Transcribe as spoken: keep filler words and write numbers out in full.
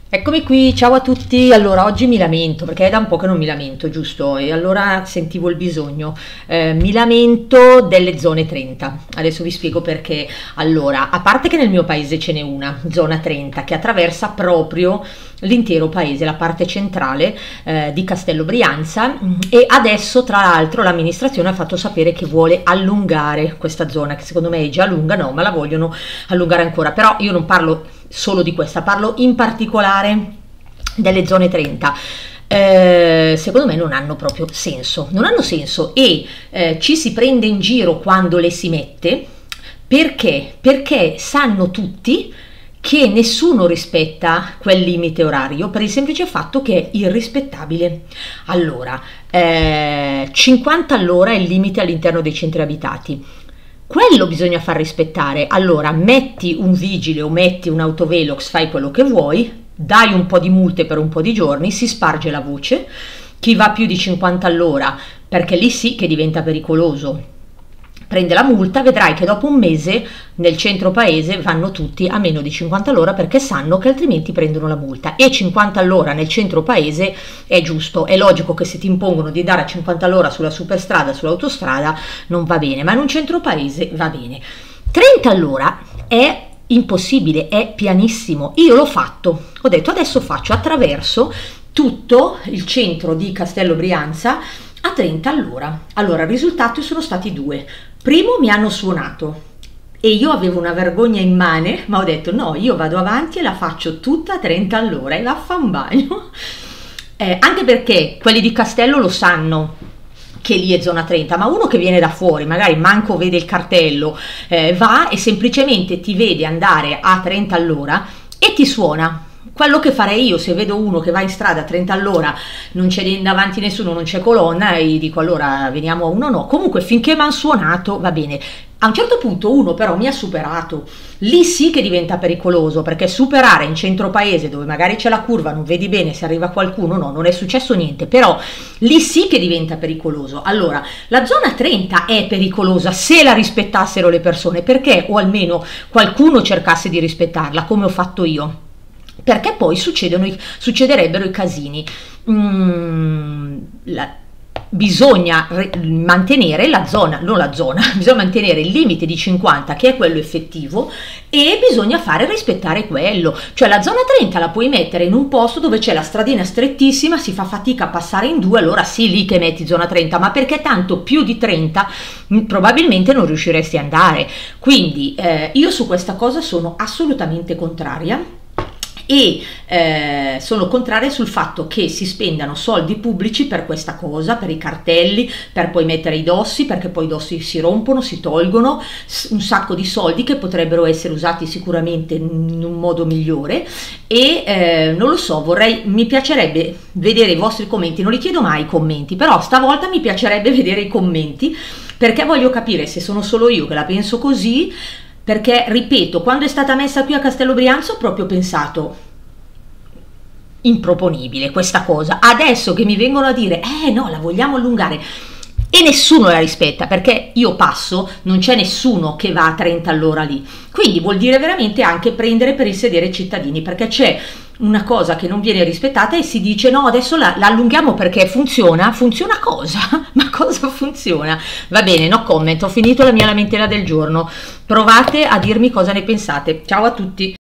Eccomi qui, ciao a tutti. Allora, oggi mi lamento perché è da un po' che non mi lamento, giusto? E allora sentivo il bisogno. Eh, mi lamento delle zone trenta. Adesso vi spiego perché. Allora, a parte che nel mio paese ce n'è una, zona trenta, che attraversa proprio l'intero paese, la parte centrale eh, di Castello Brianza, e adesso tra l'altro l'amministrazione ha fatto sapere che vuole allungare questa zona, che secondo me è già lunga, no, ma la vogliono allungare ancora. Però io non parlo solo di questa, parlo in particolare delle zone trenta. Eh, secondo me non hanno proprio senso, non hanno senso e eh, ci si prende in giro quando le si mette, perché? Perché sanno tutti che nessuno rispetta quel limite orario per il semplice fatto che è irrispettabile. Allora, eh, cinquanta all'ora è il limite all'interno dei centri abitati. Quello bisogna far rispettare. Allora metti un vigile o metti un autovelox, fai quello che vuoi, dai un po' di multe per un po' di giorni, si sparge la voce, chi va più di cinquanta all'ora, perché lì sì che diventa pericoloso, prende la multa, vedrai che dopo un mese nel centro paese vanno tutti a meno di cinquanta all'ora perché sanno che altrimenti prendono la multa. E cinquanta all'ora nel centro paese è giusto, è logico che se ti impongono di andare a cinquanta all'ora sulla superstrada, sull'autostrada, non va bene, ma in un centro paese va bene. trenta all'ora è impossibile, è pianissimo. Io l'ho fatto, ho detto adesso faccio attraverso tutto il centro di Castello Brianza a trenta all'ora. Allora, i risultati sono stati due. Primo, mi hanno suonato e io avevo una vergogna immane, ma ho detto no, io vado avanti e la faccio tutta a trenta all'ora e va a fa un bagno. Eh, anche perché quelli di Castello lo sanno che lì è zona trenta, ma uno che viene da fuori, magari manco vede il cartello, eh, va e semplicemente ti vede andare a trenta all'ora e ti suona. Quello che farei io se vedo uno che va in strada a trenta all'ora, non c'è davanti nessuno, non c'è colonna, e gli dico allora veniamo a uno, no. Comunque finché mi hanno suonato va bene. A un certo punto uno però mi ha superato, lì sì che diventa pericoloso, perché superare in centro paese dove magari c'è la curva, non vedi bene se arriva qualcuno, no, non è successo niente, però lì sì che diventa pericoloso. Allora, la zona trenta è pericolosa se la rispettassero le persone, perché o almeno qualcuno cercasse di rispettarla come ho fatto io, perché poi succedono i, succederebbero i casini. Mm, la, bisogna re, mantenere la zona, non la zona, bisogna mantenere il limite di cinquanta che è quello effettivo e bisogna fare rispettare quello. Cioè la zona trenta la puoi mettere in un posto dove c'è la stradina strettissima, si fa fatica a passare in due, allora sì lì che metti zona trenta, ma perché tanto più di trenta mh, probabilmente non riusciresti ad andare. Quindi eh, io su questa cosa sono assolutamente contraria. E eh, sono contraria sul fatto che si spendano soldi pubblici per questa cosa, per i cartelli, per poi mettere i dossi, perché poi i dossi si rompono, si tolgono, un sacco di soldi che potrebbero essere usati sicuramente in un modo migliore. E eh, non lo so, vorrei, mi piacerebbe vedere i vostri commenti, non li chiedo mai i commenti, però stavolta mi piacerebbe vedere i commenti, perché voglio capire se sono solo io che la penso così. Perché, ripeto, quando è stata messa qui a Castello Brianza ho proprio pensato improponibile questa cosa. Adesso che mi vengono a dire eh no, la vogliamo allungare e nessuno la rispetta, perché io passo, non c'è nessuno che va a trenta all'ora lì, quindi vuol dire veramente anche prendere per il sedere i cittadini, perché c'è una cosa che non viene rispettata e si dice no, adesso la, la allunghiamo perché funziona. Funziona cosa? Ma cosa funziona? Va bene, no comment, ho finito la mia lamentela del giorno, provate a dirmi cosa ne pensate. Ciao a tutti.